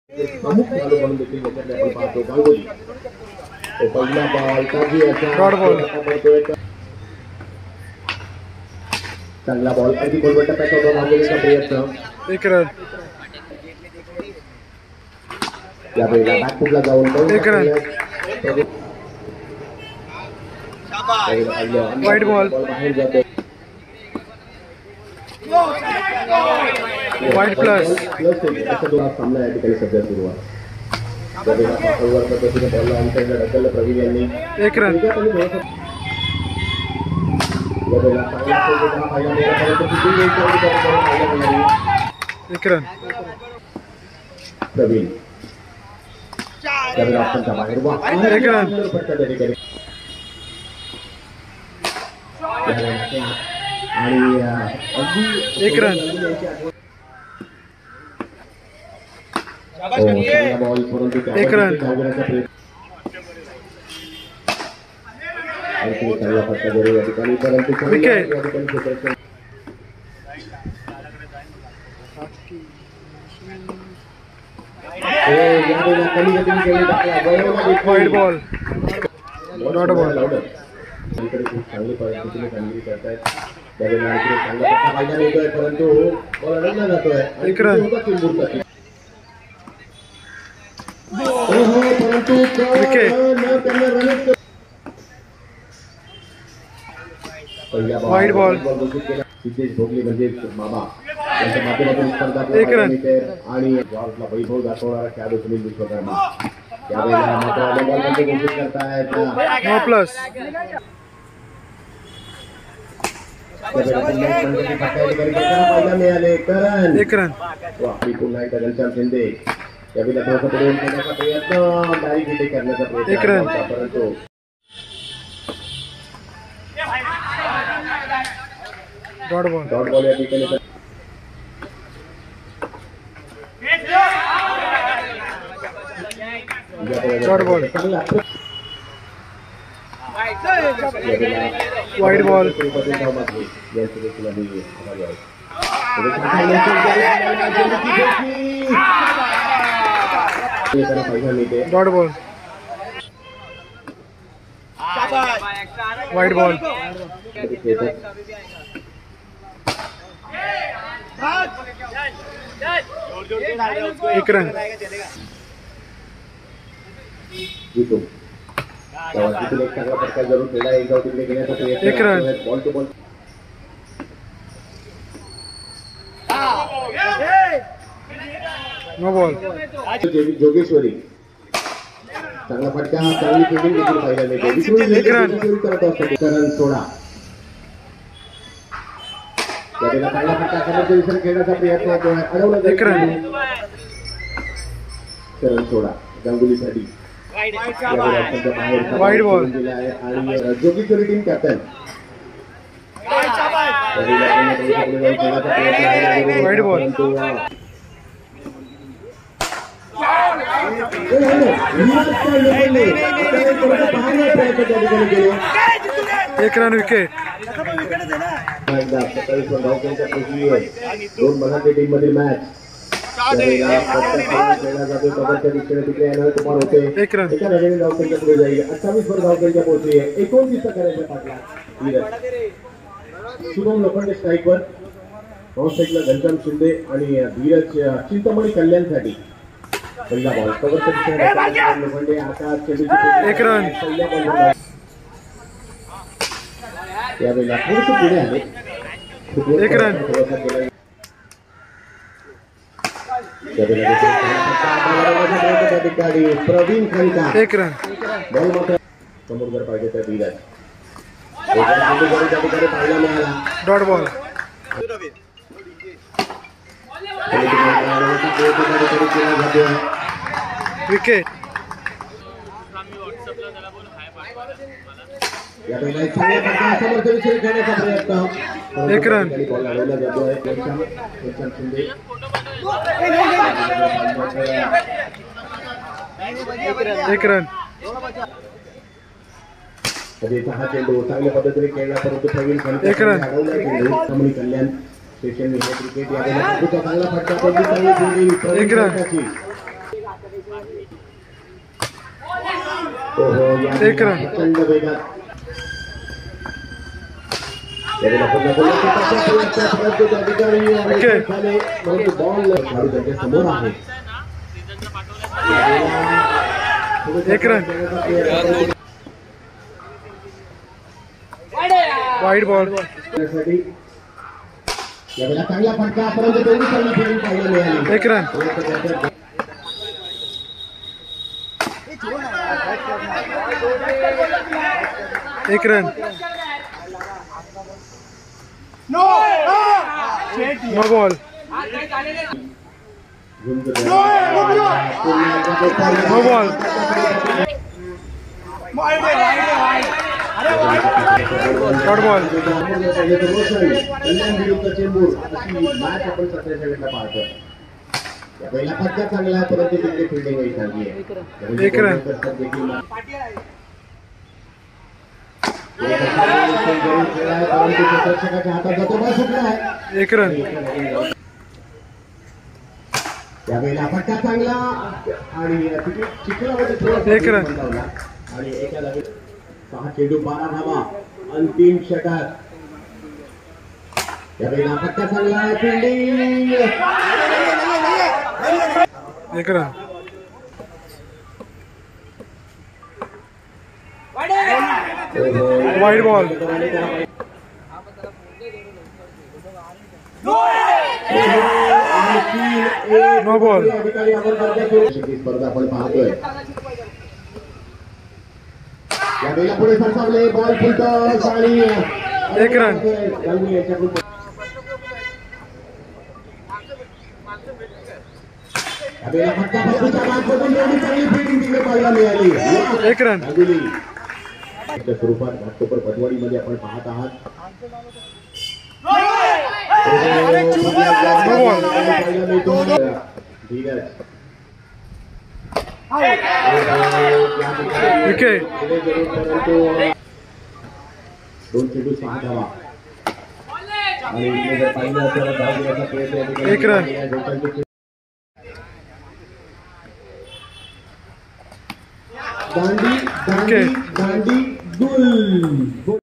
प्रमुख खेळाडू म्हणून देखील याच्याकडे आपण पाहतो गांगुली. तो पहिला बॉल ताजी असा चांगला बॉल अगदी बरोबर टप्प्यात होता गांगुलीचा प्रयत्न. एक रन. यावेळेला बॅकफुटला जाऊन एक रन. वाईट बॉल. बाहेर जातो. वाईट प्लस. असा दोन सामना या ठिकाणी सध्या सुरू आहे. पद्धतीने बॉलला अंतरला ढकललं प्रवीण यांनी. एक रन. एक रन. प्रवीण बाहेर एक रन. आणि एक रन. बॉल परंतु एक रन. चांगला फटका जरूर या ठिकाणी परंतु विकेट. वाईट बॉल. Not ball. चांगली पद्धतीने कामगिरी करतायत. त्यावेळेला चांगला फटका पाहिला येतोय परंतु बॉल अडवला जातोय. एक रन. परंतु विकेट. वाईट बॉल. सिद्धेश भोगले म्हणजे मामा यांच्या माध्यमातून स्पर्धा एक रन. आणि जॉर्जला वैभव दाखवणारा खेळाडू सुनील विश्वकर्मा यावेळेला मात्र बॉलमध्ये घोषित करतायत. No plus. मिळाले करण. एक रन. पुन्हा एकदा घनश्याम शिंदे यावेळेला थोडासा पुढे येण्याचा प्रयत्न डायरेक्ट हिट करण्याचा प्रयत्न. एक रन. परंतु डॉट बॉल. डॉट बॉल या ठिकाणी dot ball. Wide ball. Dot ball. Wide ball. एक रन. एक चांगला फटका जरूर केला. एक धाव तिकडे घेण्याचा प्रयत्न. एक run. Ball to ball. No ball. Jogeshwari चांगला फटका. चांगली फिल्डिंग देखील पाहायला मिळते. एक रन. करण सोडा त्यावेळेला चांगला फटका समोरच्या दिशेने खेळण्याचा प्रयत्न होतोय. अडवला. एक रन. करण सोडा गांगुलीसाठी वाईट बॉल. आणि Jogeshwari team captain wide ball. एक रन. विकेट. 27 धावसंख्या पोहोचली आहे. दोन मराठी टीम मधील मॅच खेळला जातो. कबड्डीच्या दिशेने तिकडे येणारे कुमार होते. एक रन. एका नवीन धावसंख्या पुढे जाईल. 28 वर धावसंख्या पोहोचली आहे. 29 करायच्या पाठला शुभम लोखंडे स्ट्राईकवर. साईडला घनश्याम शिंदे आणि धीरज चिंतामणी कल्याणसाठी. पहिला बॉल कवरच्या दिशेने लोखंडे. आकाश. एक रन. यावेळेला थोडंसं पुढे आले. एक रन. प्रवीण खंडका. एक रन. बॉल मात्र समोर जर पाहिजे तर धीरज पाहायला मिळाला. Dot ball. विकेट. एक रन. एक रन. हा चेंडू चांगल्या पद्धतीने खेळला परंतु प्रवीण खंडका एक रन. कल्याण स्टेशन क्रिकेट चांगला फटका. एक रन. एक रन. प्रचंड वेगात त्यावेळेला पुन्हा गोलंदाजाच्या प्रयत्नात त्या ठिकाणी विकेट. झाले, परंतु बॉल खेळाडू त्यांच्या समोर आहे. एक रन. Wide ball. त्यासाठी यावेळेला चांगला फटका, परंतु तेवढी चांगली फिल्डिंग पाहायला मिळाली. एक रन. एक run. No ball. No ball. Short ball. Kalyan विरुद्ध चेंबूर अशी मॅच आपण सध्याच्या वेळेला पाहतोय. या पहिला फटका चांगला आहे, परंतु तिथे फिल्डिंग ही चांगली आहे. एक रन. परंतु प्रदर्शकाच्या हातात जातो, बॉल सुटला आहे. एक रन. यावेळेला फटका चांगला आणि चिखलामध्ये थोडासा एक रन. बंदावला आणि एका धावेत 6 चेंडू 12 धावा, अंतिम षटक. यावेळेला फटका चांगला आहे, फिल्डिंग. एक run. Wide ball. No ball. स्पर्धा आपण पाहतोय. यावेळेला पुढे सरसावले, बॉल फुलटॉस आणि एक रन. यावेळेला फटका फटकाच्या मार्फतून एवढी चांगली फिल्डिंग तिकडे पाहायला मिळाली. एक रन. स्वरूपात घाटकोपर पटवाडीमध्ये आपण पाहत आहात. विकेट. 2 चेंडू 6 धावा आणि इथे जर पाहिलं तर धाव घेण्याचा प्रयत्न या ठिकाणी एक रन. दांडी दांडी दांडी गुल.